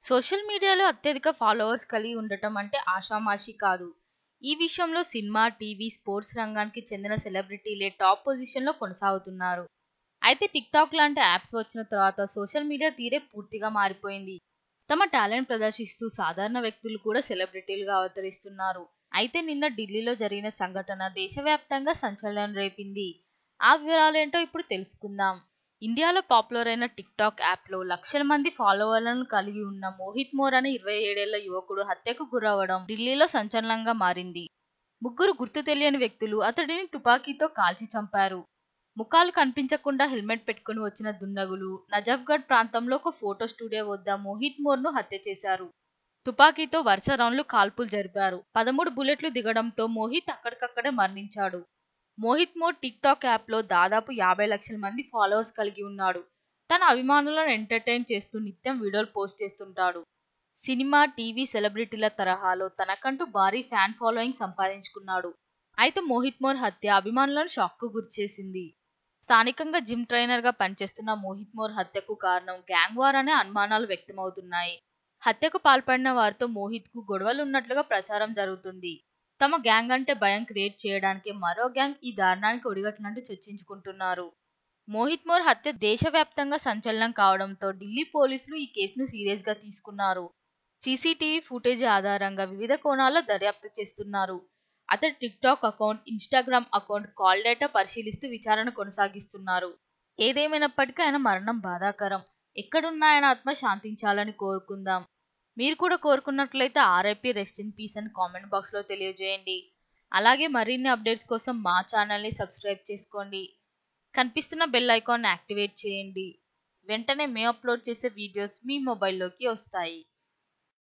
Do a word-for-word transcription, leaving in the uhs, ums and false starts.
Social మీడియాలో అత్యధిక followers కలిగి ఉండటం అంటే ఆషామాషీ కాదు. ఈ విషయంలో సినిమా, టీవీ, స్పోర్ట్స్ రంగానికి చెందిన సెలబ్రిటీలే టాప్ పొజిషన్‌లో కొనసాగుతున్నారు. అయితే టిక్‌టాక్ లాంటి యాప్స్ వచ్చిన తర్వాత సోషల్ మీడియా తీరే పూర్తిగా మారిపోయింది. తమ టాలెంట్ ప్రదర్శిస్తూ సాధారణ వ్యక్తులు కూడా సెలబ్రిటీలుగా అవతరిస్తున్నారు. అయితే నిన్న ఢిల్లీలో జరిగిన సంఘటన దేశవ్యాప్తంగా సంచలనం రేపింది. ఆ వివరాలేంటో ఇప్పుడు తెలుసుకుందాం. ఇండియాలో పాపులర్ అయిన టిక్‌టాక్ యాప్‌లో లక్షల మంది ఫాలోవర్లను కలిగి ఉన్న మోహిత్ మోర్ అనే ఇరవై ఏడేళ్ల యువకుడు హత్యకు గురవ్వడం ఢిల్లీలో సంచలనంగా మారింది. ముగ్గురు గుర్తు తెలియని వ్యక్తులు అతడిని తుపాకీతో కాల్చి చంపారు. ముఖాలు కనిపించకుండా హెల్మెట్ పెట్టుకుని వచ్చిన దుండగులు నజఫ్గఢ్ ప్రాంతంలో ఒక ఫోటో స్టూడియో వద్ద మోహిత్ మోర్ను హత్య చేశారు. తుపాకీతో వరుస రౌండ్లు కాల్పులు జరిపారు. పదమూడు బుల్లెట్లు దిగడంతో మోహిత్ అక్కడికక్కడే మరణించాడు. మోహిత్ మోర్ టిక్‌టాక్ యాప్‌లో దాదాపు యాభై లక్షల మంది ఫాలోవర్స్ కలిగి ఉన్నాడు. తన అభిమానులను ఎంటర్‌టైన్ చేస్తూ నిత్యం వీడియోలు పోస్ట్ చేస్తుంటాడు. సినిమా, టీవీ సెలబ్రిటీల తరహాలో తనకంటూ భారీ ఫ్యాన్ ఫాలోయింగ్ సంపాదించుకున్నాడు. అయితే మోహిత్ మోర్ హత్య అభిమానులను షాక్‌కు గురిచేసింది. స్థానికంగా జిమ్ ట్రైనర్‌గా పనిచేస్తున్న మోహిత్ మోర్ హత్యకు కారణం గ్యాంగ్ వార్ అనే అనుమానాలు వ్యక్తమవుతున్నాయి. హత్యకు పాల్పడిన వారితో మోహిత్‌కు గొడవలున్నట్లుగా ప్రచారం జరుగుతుంది. తమ గ్యాంగ్ అంటే భయం క్రియేట్ చేయడానికి మరో గ్యాంగ్ ఈ దారుణానికి ఒడిగట్టినట్టు చర్చించుకుంటున్నారు. మోహిత్ మోర్ హత్య దేశవ్యాప్తంగా సంచలనం కావడంతో ఢిల్లీ పోలీసులు ఈ కేసును సీరియస్‌గా తీసుకున్నారు. సీసీటీవీ ఫుటేజ్ ఆధారంగా వివిధ కోణాల్లో దర్యాప్తు చేస్తున్నారు. అతడి TikTok account, Instagram account, call data పరిశీలిస్తూ విచారణ కొనసాగిస్తున్నారు. ఏదేమైనప్పటికీ ఆయన మరణం బాధాకరం. ఎక్కడున్నా ఆయన ఆత్మ శాంతించాలని కోరుకుందాం. మీరు కూడా కోరుకున్నట్లయితే ఆర్ఐపీ రెస్ట్ ఇన్ పీస్ అని కామెంట్ బాక్స్‌లో తెలియజేయండి. అలాగే మరిన్ని అప్డేట్స్ కోసం మా ఛానల్‌ని సబ్స్క్రైబ్ చేసుకోండి. కనిపిస్తున్న బెల్ ఐకాన్‌ని యాక్టివేట్ చేయండి. వెంటనే మేము అప్లోడ్ చేసే వీడియోస్ మీ మొబైల్‌లోకి వస్తాయి.